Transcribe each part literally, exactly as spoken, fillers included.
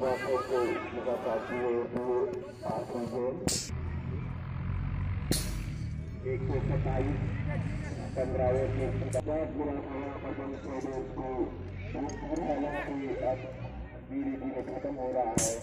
एक सौ सत्ताईस पंद्रह धीरे धीरे खत्म हो रहा है।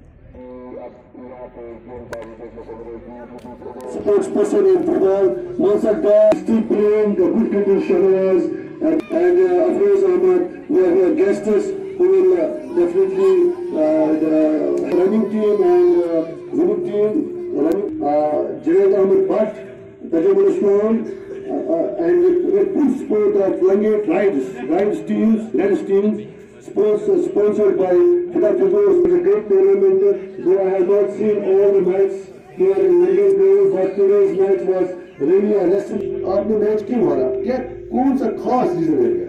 Spokesperson in football, Mansa guys, still playing the good condition was, and, and uh, Whreas Ahmad, we have uh, guests who will uh, definitely uh, the running team and uh, winning team, running, uh, Jaleel Ahmad Bhat, tajamul uh, uh, and with full support of lngate rides, rides teams, rides teams. Sports, uh, sponsored by Fidaf. It was a great tournament, though I have not seen all the matches here in lngate, but today's match was really a lesson. आपने match क्यों हारा? क्या कौन सा खास reason है?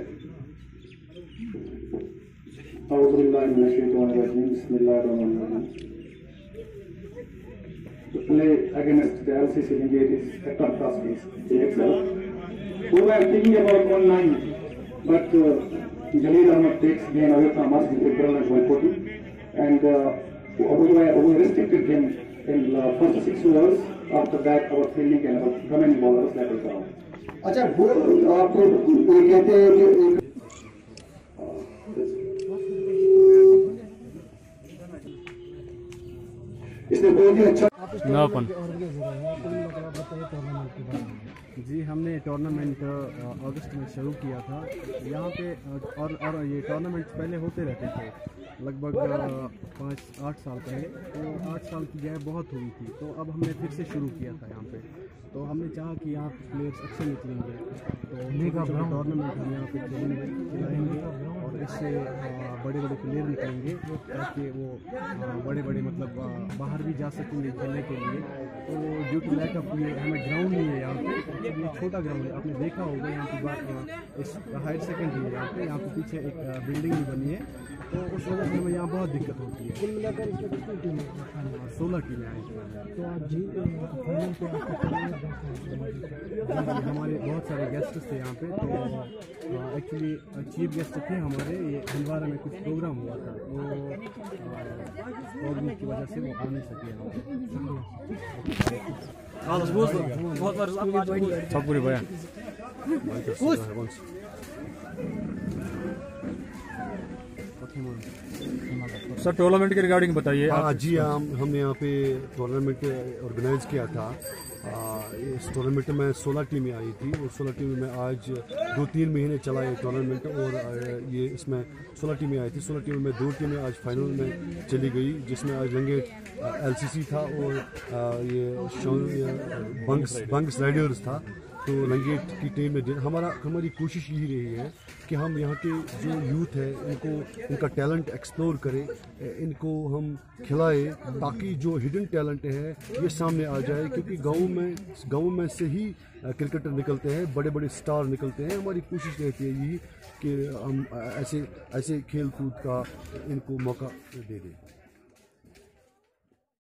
To play against the L C C lngate is a tough task. The excel. We were thinking about one nine, but. Uh, Jaleel Ahmad takes game away from us with a brilliant one forty, and uh, we, were, we restricted him in the first six overs. After that, our fielding and our remaining bowlers let us down. अच्छा वो आपको ये कहते हैं कि इसने बहुत ही अच्छा नापन जी हमने टूर्नामेंट अगस्त में शुरू किया था यहाँ पे और और ये टूर्नामेंट पहले होते रहते थे लगभग पाँच आठ साल पहले। तो आठ साल की गैप बहुत हुई थी, तो अब हमने फिर से शुरू किया था यहाँ पे। तो हमने चाहा कि यहाँ पे प्लेयर्स अच्छे निकलेंगे, तो टूर्नामेंट हम यहाँ पे खेलेंगे खिलाएंगे और इससे बड़े बड़े प्लेयर निकलेंगे ताकि वो बड़े बड़े मतलब बाहर भी जा सकेंगे खेलने के लिए। तो ड्यू टू लैक ऑफ ये हमें ग्राउंड नहीं है यहाँ पे, ये छोटा ग्राउंड है, आपने देखा होगा यहाँ की बात इस हायर सेकेंडरी है यहाँ पे यहाँ पे पीछे एक बिल्डिंग भी बनी है, तो उस वजह से हमें यहाँ बहुत दिक्कत होती है। कुल मिलाकर इसमें कितनी टीमें? सोलह टीमें आई तो आप जी फाइनल पे हमारे बहुत सारे गेस्ट थे यहाँ पे। तो एक्चुअली चीफ गेस्ट थे हमारे, ये हंदवारा में कुछ प्रोग्राम हुआ था, वो कोविड की वजह से वो आ नहीं सके सर टूर्नामेंट के रिगार्डिंग बताइए। हाँ जी, हम हमने यहाँ पे टूर्नामेंट ऑर्गेनाइज किया था। आ, इस टूर्नामेंट में सोलह टीमें आई थी और सोलह टीमों में आज दो तीन महीने चला ये टूर्नामेंट और ये इसमें सोलह टीमें आई थी। सोलह टीमों में दो टीमें आज फाइनल में चली गई, जिसमें आज लंगेट एलसीसी था और आ, ये बंगस बंगस राइडर्स था। तो लंगेट की टीम में हमारा हमारी कोशिश यही रही है कि हम यहाँ के जो यूथ है इनको इनका टैलेंट एक्सप्लोर करें, इनको हम खिलाएं ताकि जो हिडन टैलेंट है ये सामने आ जाए, क्योंकि गाँव में गाँव में से ही क्रिकेटर निकलते हैं, बड़े बड़े स्टार निकलते हैं। हमारी कोशिश रहती है यही कि हम ऐसे ऐसे खेल कूद का इनको मौका दे दें।